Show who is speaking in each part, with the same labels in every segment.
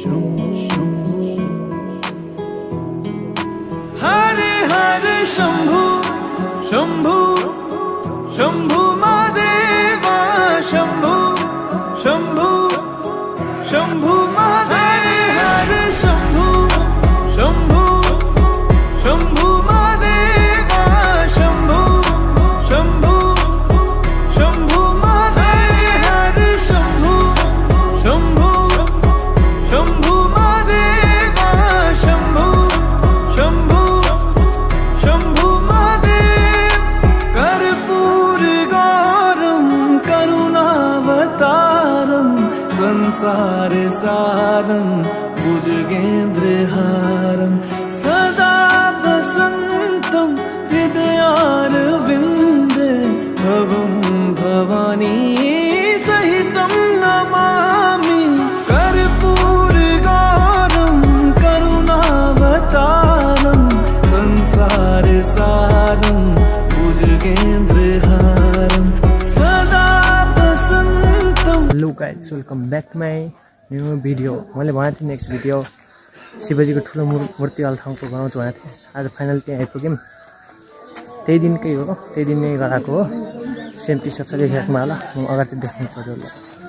Speaker 1: हरे हरे शंभु शंभु शंभु महादेवा शंभु शंभु शंभु महादेव हरे शंभु शंभु शंभु महादेवा शंभु शंभु शंभु महादेव हरे शंभु शंभु शंभु महादेवा शंभु शंभु शंभु महादेव कर्पूर गौरम करुणावतारम संसार सारम भुजगेन्द्रहारम सदा वसन्तं हृदयारविन्दे भवं भवानी सहितं नमामि कर्पूर गौरम करुणावतारम संसार सारम भुजगेन्द्रहारम सदा वसन्तं।
Speaker 2: Hello guys, welcome back to my new video. मैले भनेको थिएँ नेक्स्ट भिडियो शिवजीको ठुलो मूर्ति वाला ठाउँको बनाउँछु भनेको थिएँ। आज फाइनल त्यहाँ आइपुग्यौँ। त्यही दिनकै हो, त्यही दिन नै गराएको हो। सेम टी सर्ट छ देखिराख्नु होला, म अगाडि देखाउँछु हजुरलाई।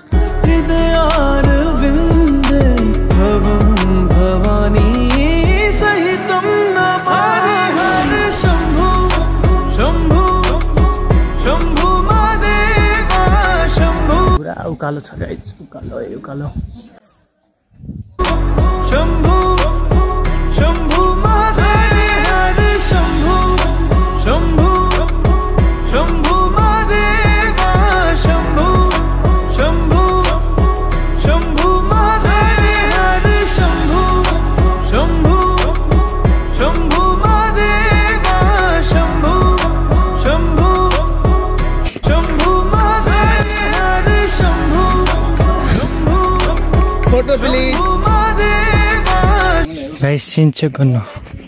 Speaker 2: पुरा उकालो छ गाइज, उकालो उकालो।
Speaker 1: शंभु शंभु महादेव हरे शंभु शंभु शंभु महादेवा शंभु शंभु शंभु महादेव हरे शंभु शंभु शंभु महादेवा शंभु शंभु शंभु महादेव हरे Shambhu Shambhu photo please
Speaker 2: guys. Scene check गर्नु,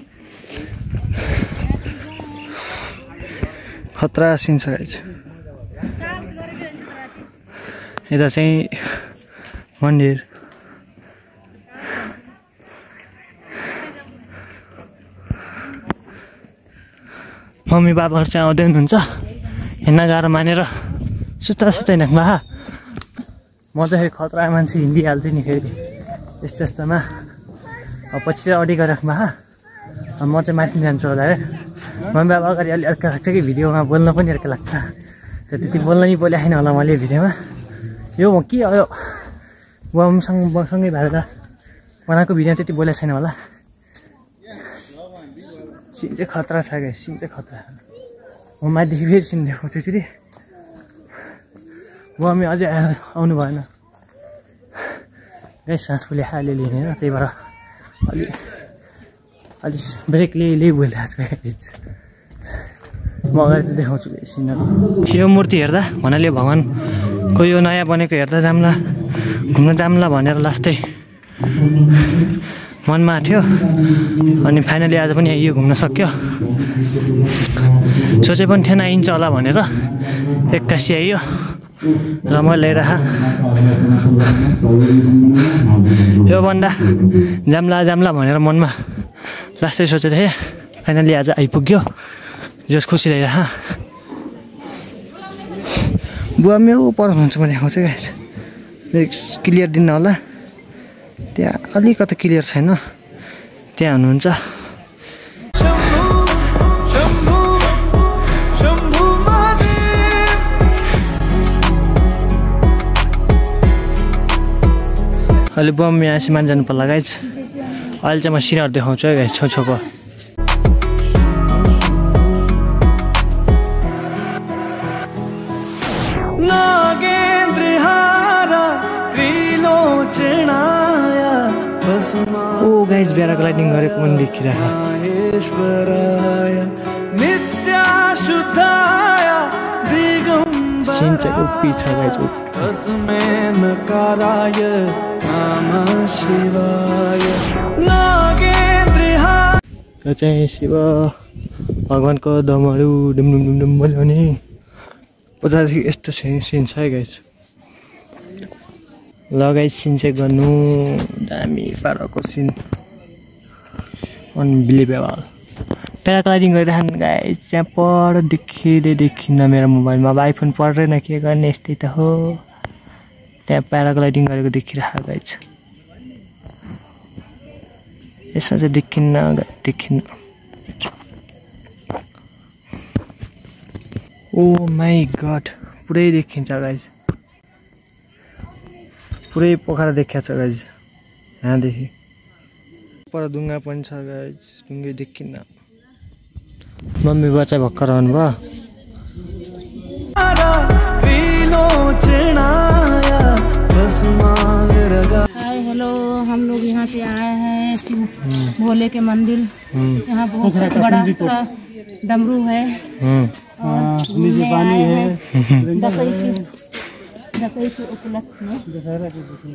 Speaker 2: खतरा सिन छ गाइस। यता चाहिँ मन्दिर, मम्मी बाबाहरू चाहिँ आउँदै हुनुहुन्छ। हिँड्न गाह्रो मानेर सुत्ता सुत्ता हिँड्नु भा। म चाहिँ खतरा मान्छे हिँडिहाल्थेँ नि फेरि यस्तो यस्तोमा। अब पछि अडिग राख्नु भा। म चाहिँ माथि जान्छु होला है। मम्मी बाबा अगाडि अलि अर्का लाग्छ कि भिडियोमा बोल्न पनि अर्का लाग्छ। त्यति बोल्न नि बोले छैन होला मैले भिडियोमा। यो के हो, सँगै भएर बनाएको भिडियो त्यति बोलेको छैन होला। सिन चाहिँ खतरा छ क्या, सिन चाहिँ खतरा। म माथिदेखि फेरि सिन देखाउँछु फेरि। मम्मी अझै आउनु भएन गाइस। सास फुले अलिअलि होइन, त्यही भएर अलि ब्रेक लिइ बोलिरहेको छु। म अगाडि त देखाउँछु सिनहरू। यो मूर्ति हेर्दा भन्नाले भगवान्को यो नयाँ बनेको हेर्दा जाम्ला घुम्न जाम्ला भनेर लास्टै मनमा थियो। अनि फाइनली आज पनि यो घुम्न सक्यो। सोचे पनि थिएन आइन्छ होला भनेर, 81 आइयो। रमाइलो ल्याइरह यो भन्दा जाम्ला जाम्ला भनेर मनमा लास्टै सोचेको थिएँ। फाइनली आज आइपुग्यो, जस खुसी ल्याइरह। बुवा मेरो पर हुनुहुन्छ म देखाउँछु गाइस। क्लियर दिन्न होला, त्यहाँ अलिकति क्लियर छैन, त्यहाँ हुनुहुन्छ। अहिले बम यहाँ सिमान जानु पर्ला गाइज। अहिले चाहिँ म सिनहरू देखाउँछु है गाइज, छेउछेउको। ओ गाइज प्याराग्लाइडिङ गरेको पनि देखिरहेको। सिन चाहिँ उप्पी छ गाइज। यो चाहिँ शिव भगवानको दमहरू डुमडुम डुमडुम बोल्ने पछाडि यस्तो सिन छ है गाइज। लगाइ सिन चाहिँ गर्नु दामी पाराको सिन अनबिलिभेबल प्याराग्लाइडिङ गरिरहनु गाइस त्यहाँ पर देखिन्न मेरो मोबाइलमा अब आइफोन पर्दैन के गर्ने यस्तै त हो त्यहाँ प्याराग्लाइडिङ गरेको देखिरहेको गाइस यसमा चाहिँ देखिन्न ओ माई गड पुरै देखिन्छ गाइस पुरै पोखरा देखिया छ गाइस यहाँदेखि पर डुङ्गा पनि छ गाइस डुङ्गै देखिन्न मम्मी बच्चा भर्खर आउनुभयो
Speaker 3: हाय हेलो हम लोग यहाँ से आए हैं शिव भोले के मंदिर यहाँ बहुत बड़ा सा डमरू है और नीचे पानी है दसई के उपलक्ष्य में दशहरा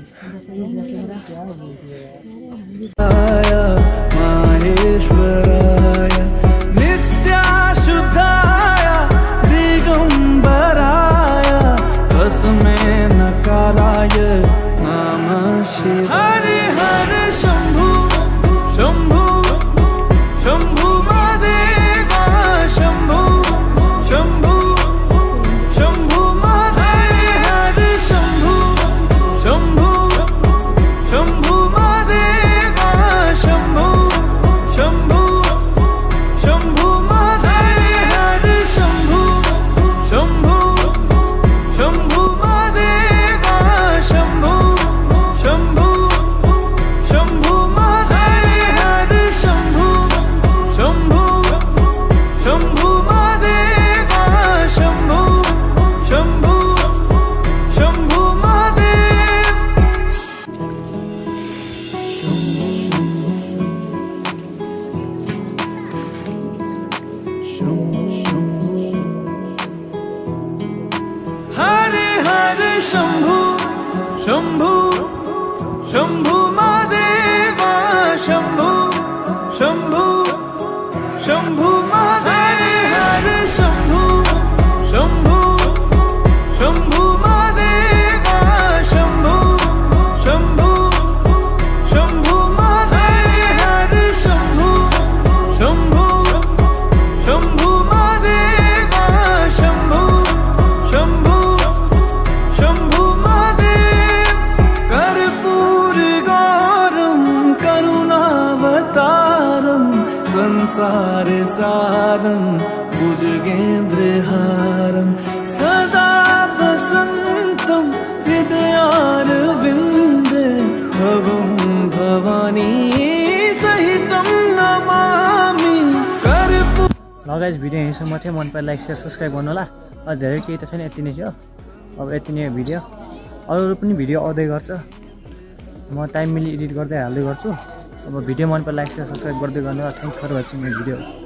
Speaker 1: माहेश्वराय नित्याशुद्धाय दिगंबराय तस्मै नकाराय नमः शिवाय हरे हरे शंभु शंभु शंभु महादेव शंभु शंभु शंभु महादेव हरे शंभु शंभु शंभु महादेव शंभु शंभु शंभु महादेव हरे शंभु शंभु शंभु महादेव शंभु शंभु शंभु महादेव हरे शंभु शंभु शंभु महादेव शंभु शंभु शंभु महादेव हरे हरे शंभु शंभु शंभु महादेव शंभु शंभु शंभु महादेव हरे शंभु शंभु शंभु महादेव शंभु शंभु शंभु महादेव हरे शंभु शंभु शंभु महादेव शंभु शंभु शंभु महादेव कर्पूर गौरम करुणावतारम संसार सारम भुजगेन्द्रहारम सदा वसंतम हृदयारविंदे भवं भवानी सहितं नमामि कर्पूर
Speaker 2: ल गाइस भिडियो यहीँसम्म थियो मन परे लाइक शेयर सब्सक्राइब गर्नु होला अब धेरै केही त छैन यति नै थियो अब यति नै भिडियो अरू पनि भिडियो आउँदै गर्छ म टाइम मिली एडिट गर्दै हाल्दै गर्छु अब भिडियो मन परे लाइक शेयर सब्सक्राइब गर्दै गर्नु होला thank for watching my video